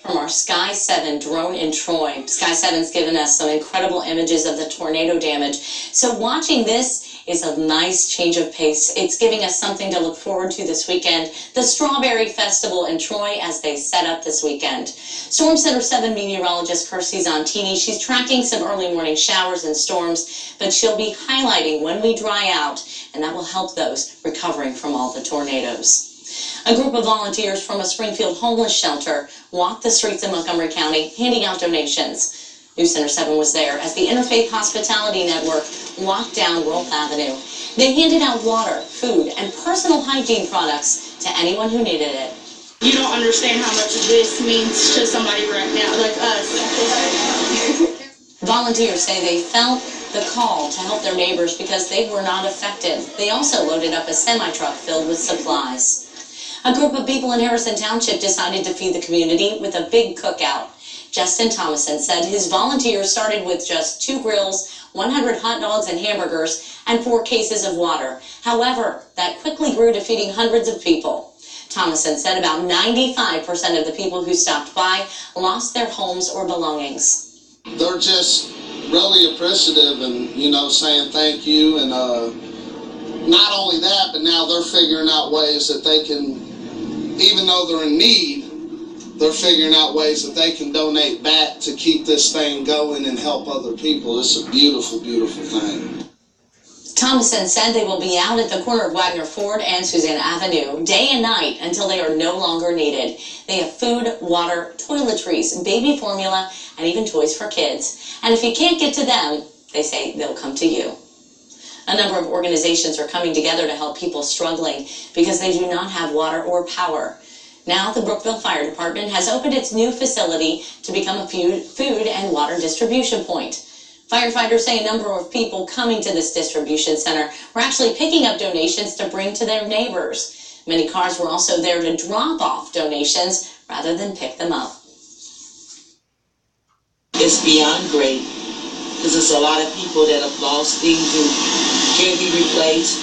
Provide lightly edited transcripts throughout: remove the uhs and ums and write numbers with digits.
from our Sky 7 drone in Troy. Sky 7's given us some incredible images of the tornado damage. So watching this is a nice change of pace. It's giving us something to look forward to this weekend. The Strawberry Festival in Troy as they set up this weekend. Storm Center 7 meteorologist Kirstie Zontini, she's tracking some early morning showers and storms, but she'll be highlighting when we dry out, and that will help those recovering from all the tornadoes. A group of volunteers from a Springfield homeless shelter walked the streets of Montgomery County handing out donations. News Center 7 was there as the Interfaith Hospitality Network walked down Wolf Avenue. They handed out water, food, and personal hygiene products to anyone who needed it. You don't understand how much this means to somebody right now, like us. Volunteers say they felt the call to help their neighbors because they were not affected. They also loaded up a semi-truck filled with supplies. A group of people in Harrison Township decided to feed the community with a big cookout. Justin Thomason said his volunteers started with just 2 grills, 100 hot dogs and hamburgers, and 4 cases of water. However, that quickly grew to feeding hundreds of people. Thomason said about 95% of the people who stopped by lost their homes or belongings. They're just really appreciative and, saying thank you. And not only that, but now they're figuring out ways that they can, even though they're in need, they're figuring out ways that they can donate back to keep this thing going and help other people. It's a beautiful, beautiful thing. Thomason said they will be out at the corner of Wagner Ford and Suzanne Avenue day and night until they are no longer needed. They have food, water, toiletries, baby formula, and even toys for kids. And if you can't get to them, they say they'll come to you. A number of organizations are coming together to help people struggling because they do not have water or power. Now the Brookville Fire Department has opened its new facility to become a food and water distribution point. Firefighters say a number of people coming to this distribution center were actually picking up donations to bring to their neighbors. Many cars were also there to drop off donations rather than pick them up. It's beyond great because there's a lot of people that have lost things and can't be replaced.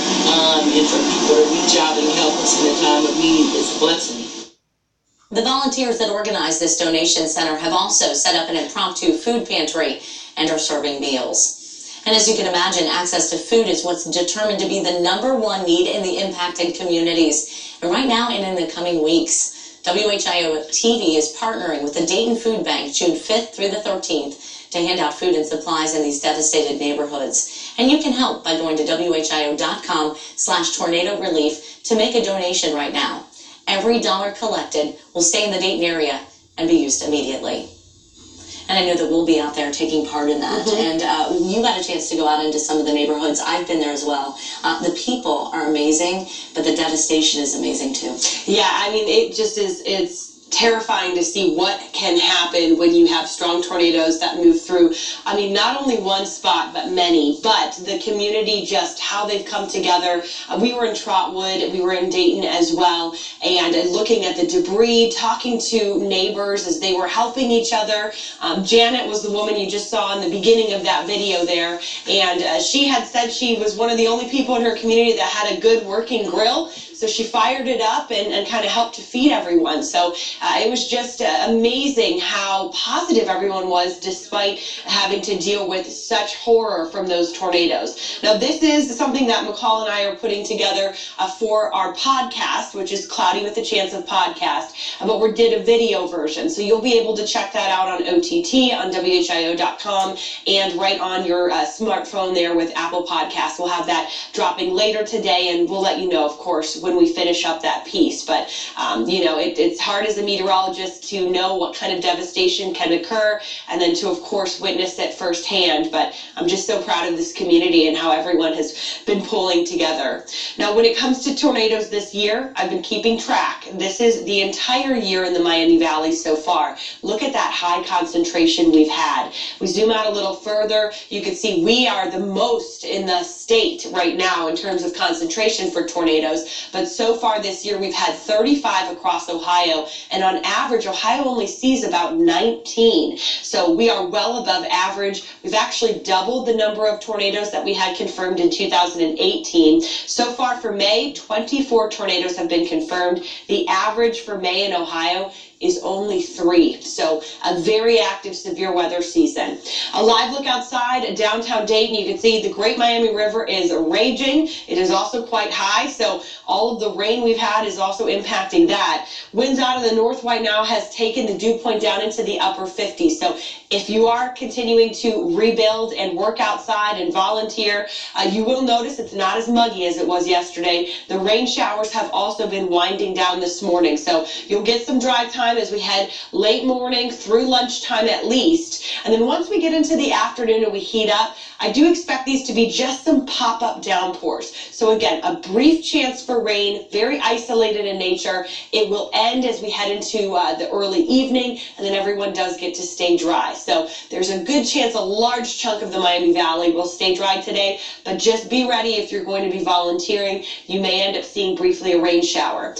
And for people to reach out and help us in a time of need is a blessing. The volunteers that organized this donation center have also set up an impromptu food pantry and are serving meals. And as you can imagine, access to food is what's determined to be the #1 need in the impacted communities. And right now and in the coming weeks, WHIO TV is partnering with the Dayton Food Bank June 5th through the 13th to hand out food and supplies in these devastated neighborhoods. And you can help by going to WHIO.com/tornado relief to make a donation right now. Every dollar collected will stay in the Dayton area and be used immediately. And I know that we'll be out there taking part in that. And you got a chance to go out into some of the neighborhoods. I've been there as well. The people are amazing, but the devastation is amazing too. Yeah, I mean, it just is, it's terrifying to see what can happen when you have strong tornadoes that move through. I mean, not only one spot, but many. But the community, just how they've come together. We were in Trotwood, we were in Dayton as well, and looking at the debris, talking to neighbors as they were helping each other. Janet was the woman you just saw in the beginning of that video there, and she had said she was one of the only people in her community that had a good working grill. So she fired it up and kind of helped to feed everyone. So it was just amazing how positive everyone was despite having to deal with such horror from those tornadoes. Now, this is something that McCall and I are putting together for our podcast, which is Cloudy with a Chance of Podcast. But we did a video version. So you'll be able to check that out on OTT, on WHIO.com, and right on your smartphone there with Apple Podcasts. We'll have that dropping later today, and we'll let you know, of course, when we finish up that piece. But it's hard as a meteorologist to know what kind of devastation can occur and then to, of course, witness it firsthand. But I'm just so proud of this community and how everyone has been pulling together. Now, when it comes to tornadoes this year, I've been keeping track. This is the entire year in the Miami Valley so far. Look at that high concentration we've had. We zoom out a little further, you can see we are the most in the state right now in terms of concentration for tornadoes. But so far this year, we've had 35 across Ohio, and on average, Ohio only sees about 19. So we are well above average. We've actually doubled the number of tornadoes that we had confirmed in 2018. So far for May, 24 tornadoes have been confirmed. The average for May in Ohio is only 3. So a very active severe weather season. A live look outside downtown Dayton, you can see the Great Miami River is raging. It is also quite high, so all of the rain we've had is also impacting that. Winds out of the north right now has taken the dew point down into the upper 50s. So if you are continuing to rebuild and work outside and volunteer, you will notice it's not as muggy as it was yesterday. The rain showers have also been winding down this morning, so you'll get some dry time as we head late morning through lunchtime at least. And then once we get into the afternoon and we heat up, I do expect these to be just some pop-up downpours. So again, a brief chance for rain, very isolated in nature. It will end as we head into the early evening, and then everyone does get to stay dry. So there's a good chance a large chunk of the Miami Valley will stay dry today, but just be ready if you're going to be volunteering. You may end up seeing briefly a rain shower.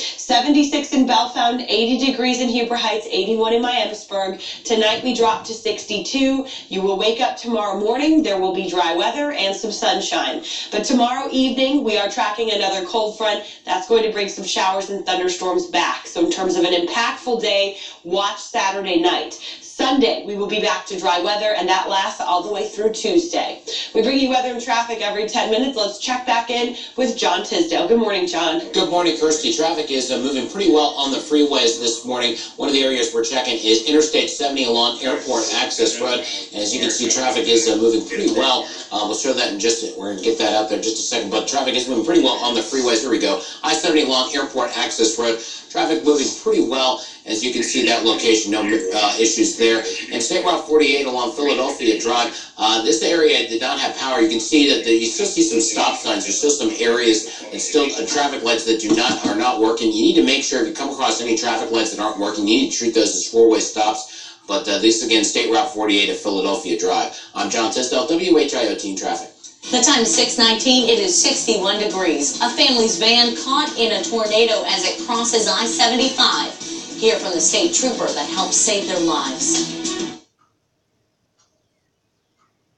76 in Bellefonte, 80 degrees in Huber Heights, 81 in Miamisburg. Tonight we drop to 62. You will wake up tomorrow morning. There will be dry weather and some sunshine. But tomorrow evening, we are tracking another cold front. That's going to bring some showers and thunderstorms back. So in terms of an impactful day, watch Saturday night. Sunday, we will be back to dry weather, and that lasts all the way through Tuesday. We bring you weather and traffic every 10 minutes. Let's check back in with John Tisdale. Good morning, John. Good morning, Kirsty. Traffic is moving pretty well on the freeways this morning. One of the areas we're checking is Interstate 70 along Airport Access Road. And as you can see, traffic is moving pretty well. We'll show that in we're going to get that out there in just a second. But traffic is moving pretty well on the freeways. Here we go. I-70 along Airport Access Road. Traffic moving pretty well. As you can see, that location, no issues there. And State Route 48 along Philadelphia Drive, this area did not have power. You can see that you still see some stop signs. There's still some areas and still traffic lights that are not working. You need to make sure if you come across any traffic lights that aren't working, you need to treat those as 4-way stops. But this again, State Route 48 at Philadelphia Drive. I'm John Tisdale, WHIO Team Traffic. The time is 6:19. It is 61 degrees. A family's van caught in a tornado as it crosses I-75. Hear from the state trooper that helped save their lives.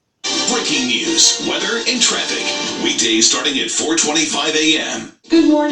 Breaking news, weather, and traffic. Weekdays starting at 4:25 a.m. Good morning.